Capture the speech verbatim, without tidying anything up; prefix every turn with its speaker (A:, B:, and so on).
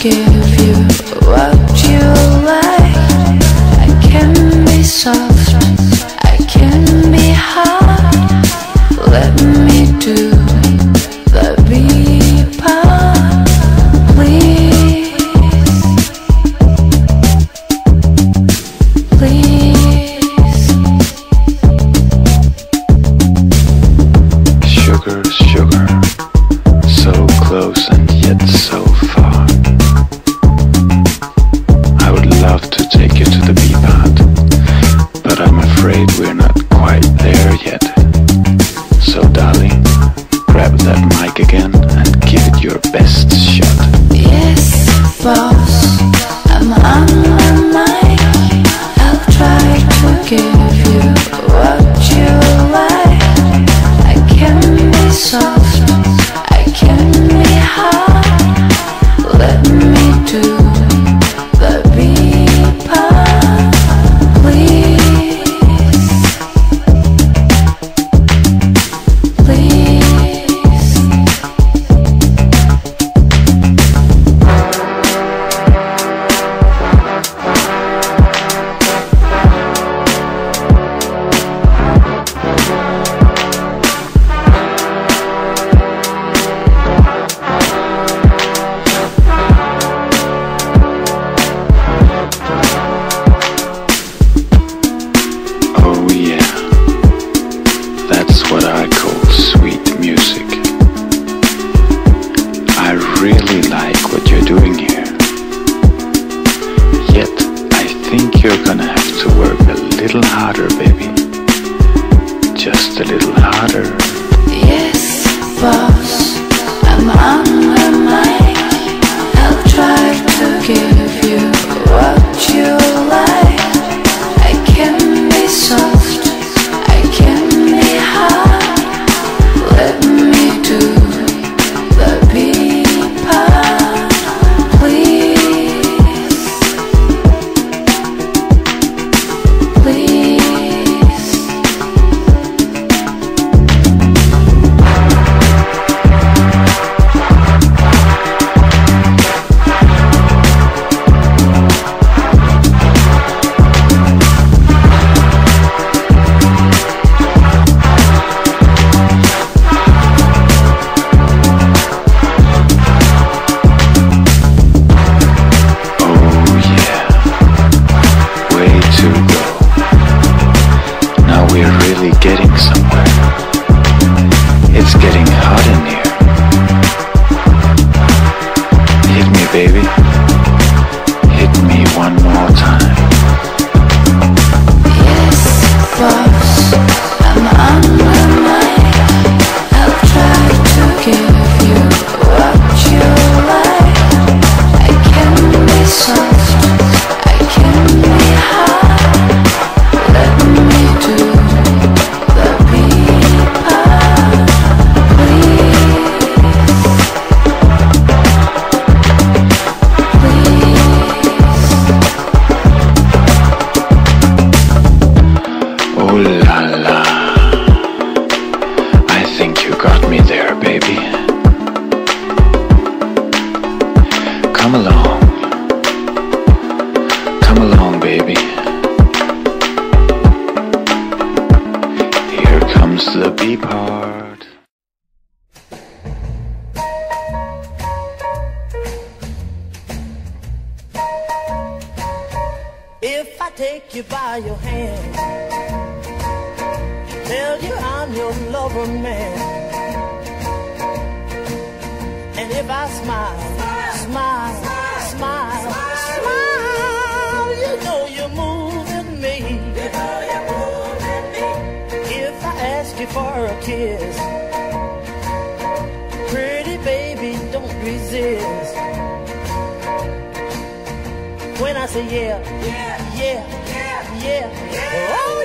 A: give you what you like. I can be soft, I can be hard. Let me do the beat part, please, please.
B: Sugar, sugar, so close and yet so far. I would love to take you to the B-part, but I'm afraid we're not quite there yet. So darling, grab that mic again and give it your best shot.
A: Yes, boss, I'm on my mic. I'll try to give you what you like. I can be soft, I can be hard. Let me do the beat part, please, please.
B: Oh yeah, that's what I call sweet music. I really like what you're doing here. Yet, I think you're gonna have to work a little harder, baby. Just a little harder.
A: Yes, boss, I'm on my mic. I'll try to give you what you like. I can be soft, I can be hard. Let me do the beat part, please, please.
B: Oh yeah, way to go. Now we're really getting somewhere. It's getting hot in here. Hit me, baby. Hit me one more time.
A: Yes, boss, I'm on my mic. I'll try to give you what you like. I can be soft, I can be hard. Let me do the beat part, please, please.
B: Oh la la, I think you got me there, baby. Come along, come along, baby. Here comes the B part.
C: If I take you by your hand, tell you I'm your lover man, and if I smile, smile, smile, smile, you know you're moving me. If I ask you for a kiss, pretty baby, don't resist. When I say yeah, yeah, yeah, yeah, yeah. Oh,